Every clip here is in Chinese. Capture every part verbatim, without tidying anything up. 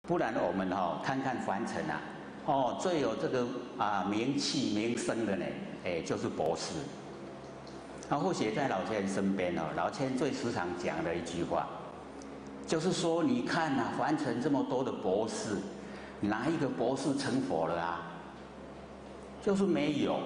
不然我们哦看看凡尘啊，哦最有这个啊名气名声的呢，哎就是博士。那或许在老千身边哦，老千最时常讲的一句话，就是说你看呐、啊，凡尘这么多的博士，哪一个博士成佛了啊？就是没有。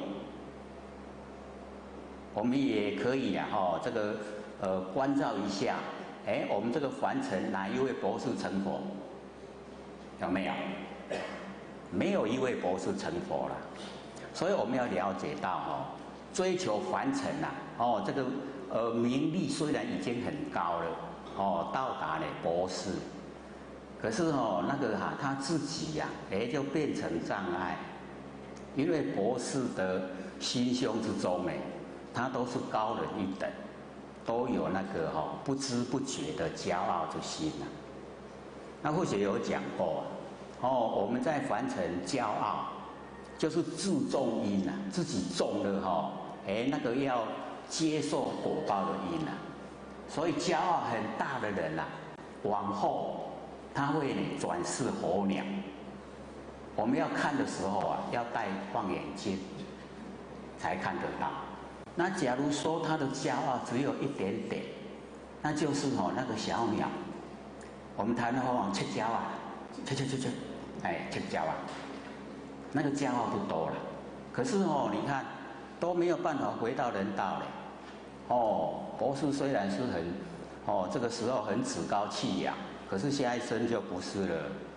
我们也可以啊，哦这个呃关照一下，哎，我们这个凡尘哪一位博士成佛？有没有？没有一位博士成佛了，所以我们要了解到哦，追求凡尘呐、啊，哦，这个呃名利虽然已经很高了，哦，到达了博士，可是哦那个哈、啊、他自己呀、啊，哎就变成障碍，因为博士的心胸之中呢，他都是高人一等，都有那个哈、哦、不知不觉的骄傲之心呐、啊。那或许有讲过，哦，我们在凡尘骄傲，就是自种因呐、啊，自己种了哈、哦，哎，那个要接受果报的因呐、啊，所以骄傲很大的人呐、啊，往后他会转世候鸟。我们要看的时候啊，要戴望远镜才看得到。那假如说他的骄傲只有一点点，那就是哦那个小鸟。我们台湾话讲切跤啊，切切切切，哎，切跤啊，那个骄傲就多了。可是哦，你看都没有办法回到人道嘞。哦，博士虽然是很，哦这个时候很趾高气扬，可是下一生就不是了。